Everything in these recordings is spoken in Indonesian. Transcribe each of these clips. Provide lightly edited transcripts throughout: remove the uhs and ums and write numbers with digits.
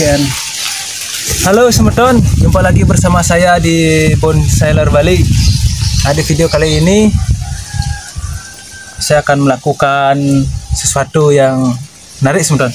sekian. Halo semeton, jumpa lagi bersama saya di Bonsailer Bali. Nah, di video kali ini saya akan melakukan sesuatu yang menarik semeton.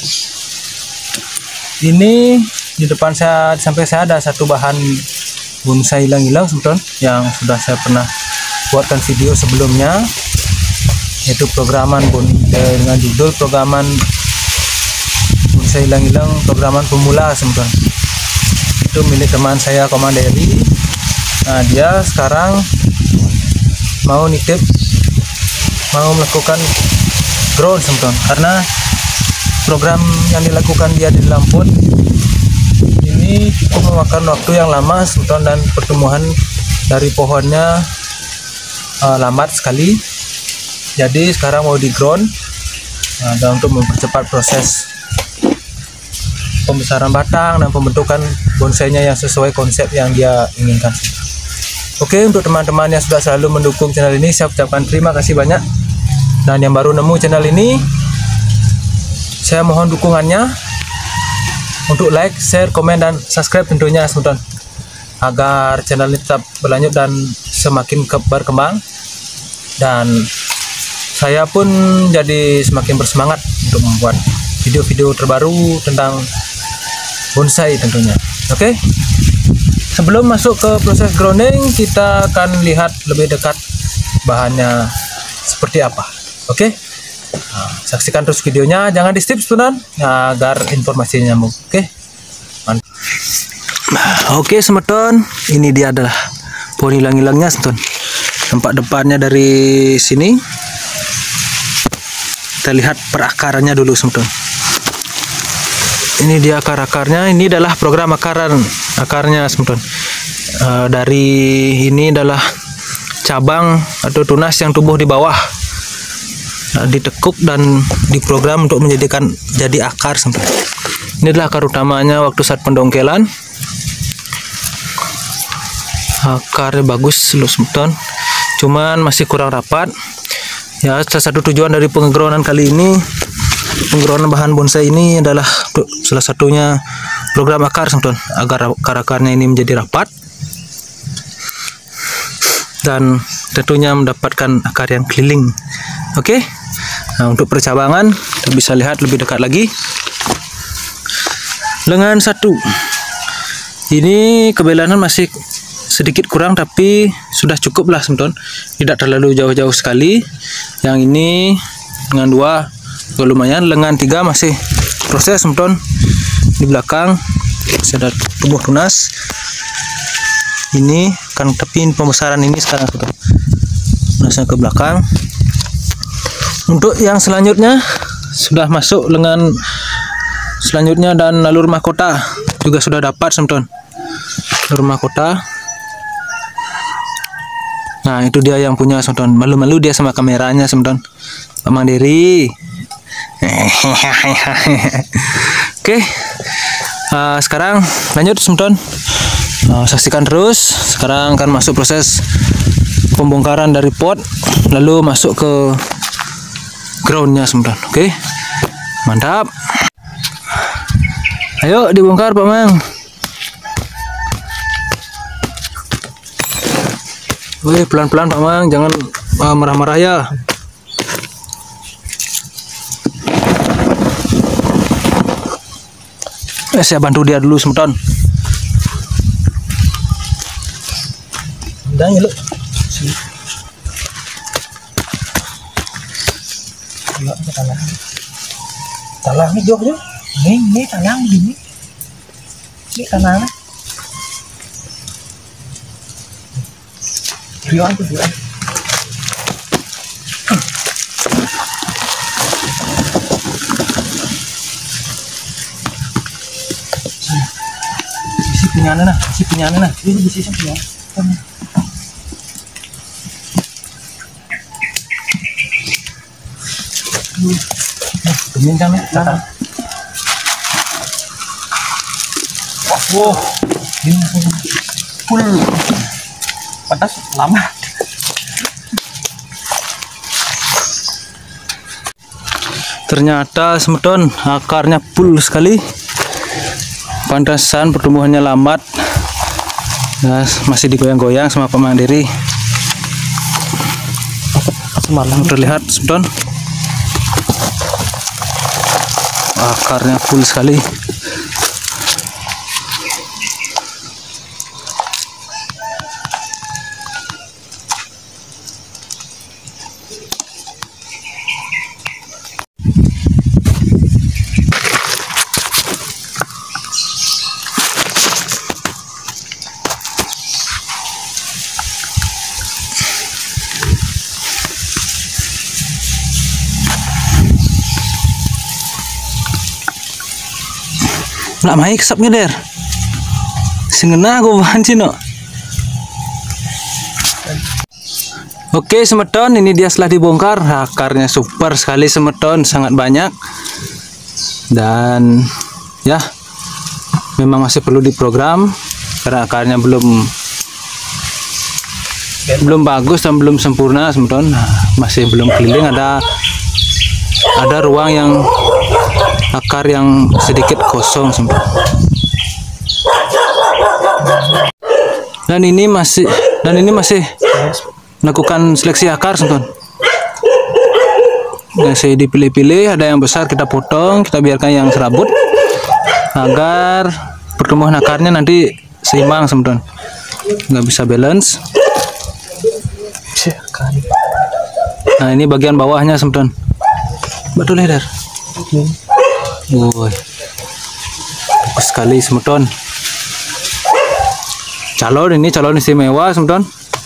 Ini di depan saya, sampai saya ada satu bahan bonsai hilang-hilang semeton yang sudah saya pernah buatkan video sebelumnya, yaitu programan dengan judul programan bonsai hilang-hilang, programan pemula semeton. Itu milik teman saya Komanderi. Nah, dia sekarang mau nitip, mau melakukan ground semeton, karena program yang dilakukan dia di Lampung ini cukup memakan waktu yang lama semeton, dan pertumbuhan dari pohonnya lambat sekali. Jadi sekarang mau di ground, dan untuk mempercepat proses pembesaran batang dan pembentukan bonsainya yang sesuai konsep yang dia inginkan. Oke, untuk teman-teman yang sudah selalu mendukung channel ini, saya ucapkan terima kasih banyak. Dan yang baru nemu channel ini, saya mohon dukungannya untuk like, share, komen, dan subscribe tentunya semeton, agar channel ini tetap berlanjut dan semakin berkembang, dan saya pun jadi semakin bersemangat untuk membuat video-video terbaru tentang bonsai tentunya. Oke, sebelum masuk ke proses grounding, kita akan lihat lebih dekat bahannya seperti apa. Oke, nah, saksikan terus videonya, jangan di skip semeton, agar informasinya nyambung. Oke, mantap. Oke semeton, ini dia adalah pohon hilang-hilangnya semeton. Tempat depannya dari sini, kita lihat perakarannya dulu semeton. Ini dia akar-akarnya. Ini adalah program akarnya semeton. Dari ini adalah cabang atau tunas yang tumbuh di bawah, ditekuk dan diprogram untuk menjadikan jadi akar semeton. Ini adalah akar utamanya waktu saat pendongkelan. Akarnya bagus loh semeton, cuman masih kurang rapat. Ya, salah satu tujuan dari pengegroundan kali ini, pengegroundan bahan bonsai ini adalah salah satunya program akar semeton, agar akar-akarnya ini menjadi rapat dan tentunya mendapatkan akar yang keliling. Oke, nah, untuk percabangan kita bisa lihat lebih dekat lagi. Lengan satu ini kebelanan masih sedikit kurang, tapi sudah cukup lah semeton, tidak terlalu jauh-jauh sekali. Yang ini dengan dua juga lumayan. Lengan tiga masih proses semeton, di belakang masih ada tumbuh tunas. Ini kan, tapi pembesaran ini sekarang semeton, tunasnya ke belakang. Untuk yang selanjutnya sudah masuk lengan selanjutnya, dan alur mahkota juga sudah dapat semeton, alur mahkota. Nah, itu dia yang punya semeton. Malu-malu dia sama kameranya semeton, Pak Mandiri. Oke, sekarang lanjut semeton. Saksikan terus. Sekarang akan masuk proses pembongkaran dari pot, lalu masuk ke groundnya semeton. Oke, mantap. Ayo dibongkar Pak Mang. Wih, pelan-pelan Pak Mang, jangan marah-marah ya. Saya bantu dia dulu semeton. Udah ya lu. Talang nih jok jok. Ini talang gini. Ini tanahnya. Riwan tuh riwan. Isi punyanya nah, isi punyanya nah. Ini isi punya. Temin kan tanah. Wow, ini full. Panas lama. Ternyata semeton akarnya full sekali. pantasan pertumbuhannya lambat. Nah, masih digoyang-goyang sama Pak Mandiri. Semalam terlihat Sudon. Akarnya full sekali. Nak main kesapnya der. Sengena aku bahan cino. Oke semeton, ini dia setelah dibongkar. Akarnya super sekali semeton, sangat banyak. Dan ya, memang masih perlu diprogram karena akarnya belum bagus dan belum sempurna semeton. Masih belum keliling, ada ruang yang akar yang sedikit kosong semeton. Dan ini masih melakukan seleksi akar semeton. Saya dipilih-pilih, ada yang besar kita potong, kita biarkan yang serabut agar pertumbuhan akarnya nanti seimbang semeton, nggak bisa balance. Nah ini bagian bawahnya semeton, betul ya der. Woi, bagus sekali semeton. Calon istimewa semeton.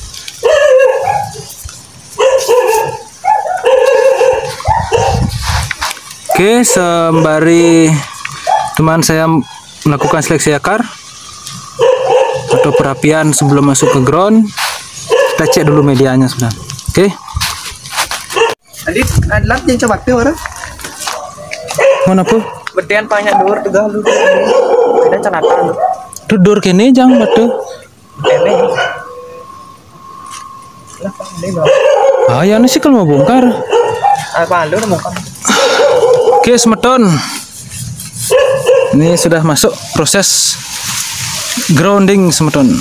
Oke, sembari teman saya melakukan seleksi akar atau perapian sebelum masuk ke ground, kita cek dulu medianya sebenarnya. Oke. Adit, adalah yang coba tuh orang. Mana pun? Bertian banyak dur juga lu. Ada cenatan lu. Dur kene jang batu. Kene. Lah, ini Ah, ya sih kalau mau bongkar. apa lu mau kan? Oke, semeton. Ini sudah masuk proses grounding semeton.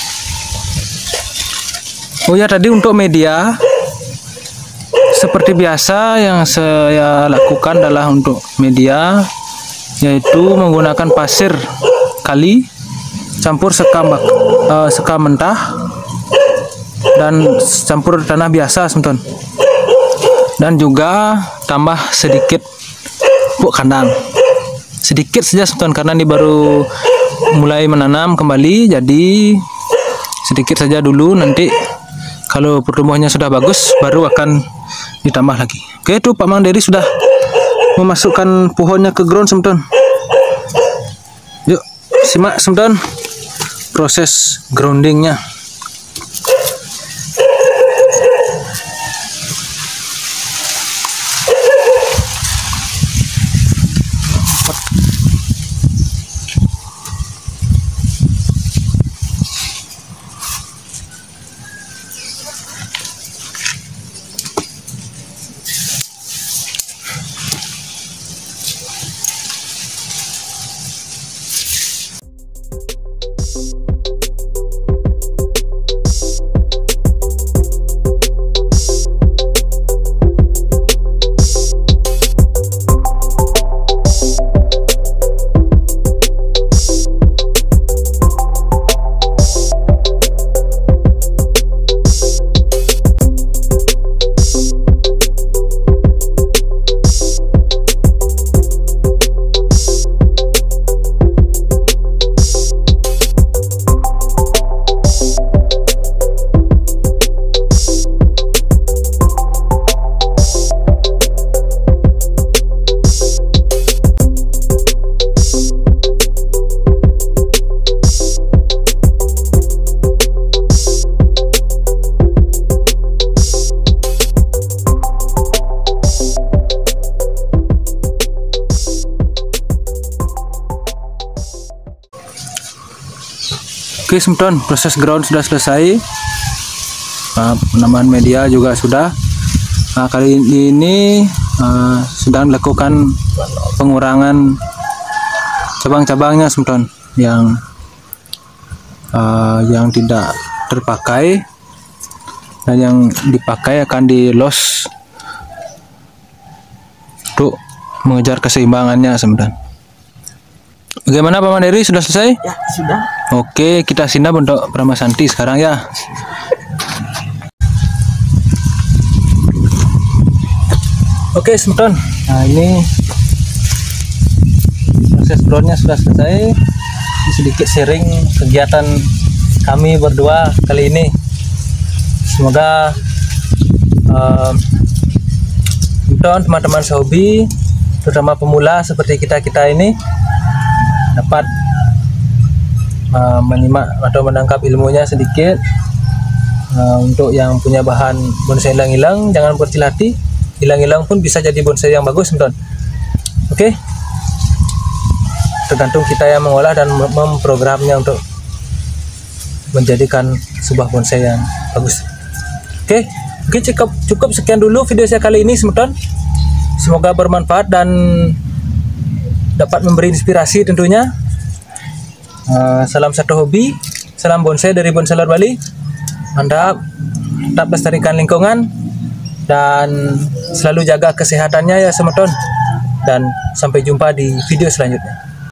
Oh ya, tadi untuk media seperti biasa yang saya lakukan adalah untuk media yaitu menggunakan pasir kali campur sekam mentah dan campur tanah biasa semeton. Dan juga tambah sedikit pupuk kandang. Sedikit saja semeton karena ini baru mulai menanam kembali, jadi sedikit saja dulu, nanti kalau pertumbuhannya sudah bagus baru akan ditambah lagi. Oke, itu Pak Mandiri sudah memasukkan pohonnya ke ground semeton. Yuk simak semeton proses groundingnya. Oke semeton, proses ground sudah selesai. Penambahan media juga sudah. Nah, kali ini sedang dilakukan pengurangan cabang-cabangnya semeton. yang tidak terpakai, dan yang dipakai akan di los untuk mengejar keseimbangannya sebenarnya. Bagaimana Pak Mandiri, sudah selesai? Ya, sudah. Oke, kita sinap untuk Pramasanti sekarang ya. Oke, Semeton. Nah, ini proses drone-nya sudah selesai. Ini sedikit sharing kegiatan kami berdua kali ini. Semoga teman-teman sehobi, terutama pemula seperti kita ini, dapat menyimak atau menangkap ilmunya sedikit. Untuk yang punya bahan bonsai hilang-hilang, jangan berkecil hati. Hilang-hilang pun bisa jadi bonsai yang bagus, teman-teman. Oke. Tergantung kita yang mengolah dan memprogramnya untuk menjadikan sebuah bonsai yang bagus. Oke, cukup sekian dulu video saya kali ini, teman-teman. Semoga bermanfaat dan dapat memberi inspirasi tentunya. Salam satu hobi, salam bonsai dari Bonsailor Bali. Mantap, tetap lestarikan lingkungan dan selalu jaga kesehatannya ya, teman-teman. Dan sampai jumpa di video selanjutnya.